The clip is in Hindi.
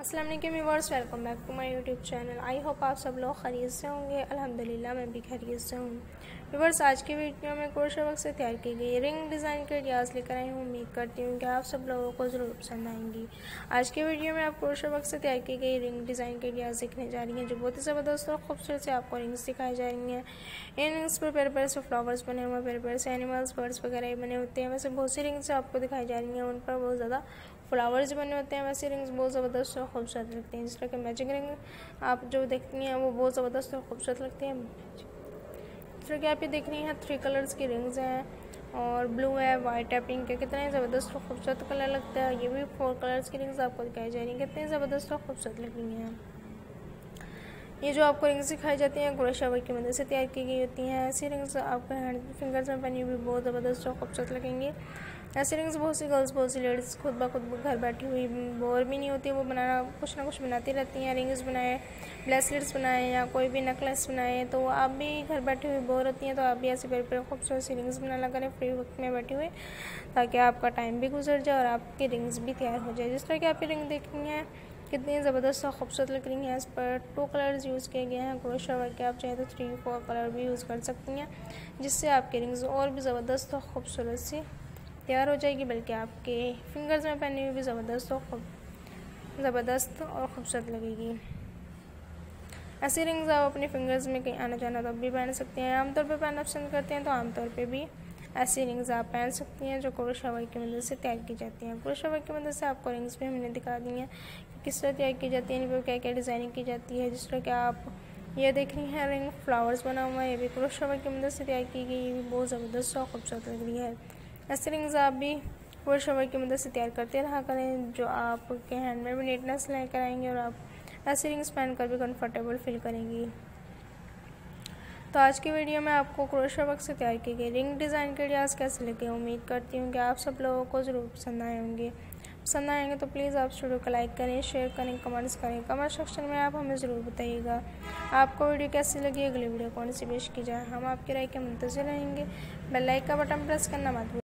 अस्सलाम वालेकुम viewers, welcome back to my YouTube channel. I hope आप सब लोग खैरियत से होंगे। अल्हम्दुलिल्लाह मैं भी खैरियत से हूँ। व्यूअर्स, आज की वीडियो में क्रोशा वर्क से तैयार की गई रिंग डिज़ाइन के आइडियाज़ लेकर आई हूँ। उम्मीद करती हूँ कि आप सब लोगों को ज़रूर पसंद आएंगी। आज की वीडियो में आप क्रोशा वर्क से तैयार की गई रिंग डिज़ाइन के आइडियाज़ देखने जा रही हैं, जो बहुत ही ज़बरदस्त और खूबसूरत से आपको रिंग्स दिखाई जा रही हैं। इन रिंग्स पर प्यारे प्यारे से फ्लावर्स बने हुए हैं, प्यारे प्यारे से एनिमल्स, बर्ड्स वगैरह बने होते हैं। वैसे बहुत सी रिंग्स आपको दिखाई जा रही हैं, उन पर बहुत ज़्यादा फ्लावर्स बने होते हैं। वैसे रिंग्स बहुत ज़बरदस्त और खूबसूरत लगती हैं। जिस तरह की मैचिंग रिंग आप जो देखती हैं वो बहुत ज़बरदस्त और खूबसूरत लगती हैं। जिस तरह की आप ये देख रही हैं 3 कलर्स की रिंग्स हैं, और ब्लू है, वाइट है, पिंक है। कितने ज़बरदस्त और खूबसूरत कलर लगता है। ये भी 4 कलर्स की रिंग्स आपको दिखाई जा रही हैं, कितनी ज़बरदस्त और खूबसूरत लग रही हैं। ये जो आपको रिंग्स दिखाई जाती हैं क्रोशा वर्क की मदद से तैयार की गई होती हैं। ऐसी रिंग्स आपको हैंड फिंगर्स में पहनी हुई बहुत ज़बरदस्त और खूबसूरत लगेंगी। ऐसी रिंग्स बहुत सी गर्ल्स, बहुत सी लेडीज़ खुद ब खुद घर बैठी हुई बोर भी नहीं होती, वो बनाना कुछ ना कुछ बनाती रहती हैं। रिंग्स बनाए, ब्रेसलेट्स बनाए या कोई भी नेकलेस बनाए, तो आप भी घर बैठी हुई बोर होती हैं तो आप भी ऐसी प्यारी खूबसूरत सी रिंग्स बनाना करें फ्री वक्त में बैठी हुई, ताकि आपका टाइम भी गुजर जाए और आपकी रिंग्स भी तैयार हो जाए। जिस तरह की आप ये रिंग देख रही हैं कितनी ज़बरदस्त और खूबसूरत लग रही हैं। इस पर 2 कलर्स यूज़ किए गए हैं क्रोशा वर्क के। आप चाहे तो 3-4 कलर भी यूज़ कर सकती हैं, जिससे आपकी रिंग्स और भी ज़बरदस्त और खूबसूरत सी तैयार हो जाएगी, बल्कि आपके फिंगर्स में पहनी हुई भी ज़बरदस्त और खूबसूरत लगेगी। ऐसी रिंग्स आप अपने फिंगर्स में कहीं आना जाना तब भी पहन सकते हैं। आमतौर पर पहनना पसंद करते हैं तो आमतौर पे भी ऐसी रिंग्स आप पहन सकती हैं, जो क्रोशा वर्क की मदद से तैयार की जाती हैं। क्रोशा वर्क की मदद से आपको रिंग्स भी हमने दिखा दी हैं कि किस तरह तैयार की जाती है, इन पर क्या क्या डिज़ाइनिंग की जाती है। जिस तरह कि आप ये देख रही हैं रिंग फ्लावर्स बना हुआ है, ये भी क्रोशा वर्क की मदद से तैयार की गई, ये भी बहुत ज़बरदस्त और खूबसूरत लग रही है। ऐसी रिंग्स आप भी क्रोशा वर्क की मदद से तैयार करते रहा करें, जो आपके हैंड में भी नीटनेस लेकर आएंगे और आप ऐसी रिंग्स पहनकर भी कंफर्टेबल फील करेंगी। तो आज की वीडियो में आपको क्रोशा वर्क से तैयार की गई रिंग डिज़ाइन के आइडियाज़ कैसे लगे। उम्मीद करती हूँ कि आप सब लोगों को ज़रूर पसंद आए होंगे। पसंद आएंगे तो प्लीज़ आप वीडियो को लाइक करें, शेयर करें, कमेंट्स करें। कमेंट सेक्शन में आप हमें ज़रूर बताइएगा आपको वीडियो कैसी लगी, अगली वीडियो कौन सी पेश की जाए। हम आपकी राय के मुंतज़िर रहेंगे। बेल आइकन का बटन प्रेस करना मत भूलिए।